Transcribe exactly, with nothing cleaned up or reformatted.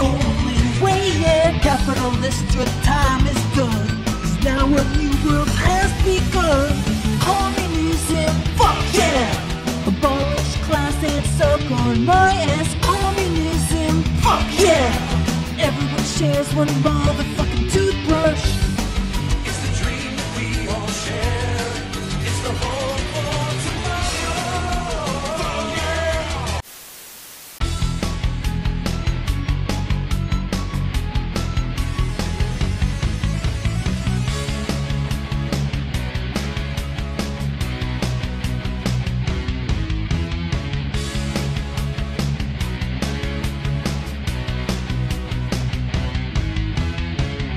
only way, yeah. Capitalist, your time is done, 'cause now a new world has begun. Communism, fuck yeah! Abolish class and suck on my ass. Communism, fuck yeah! Everyone shares one motherfucker.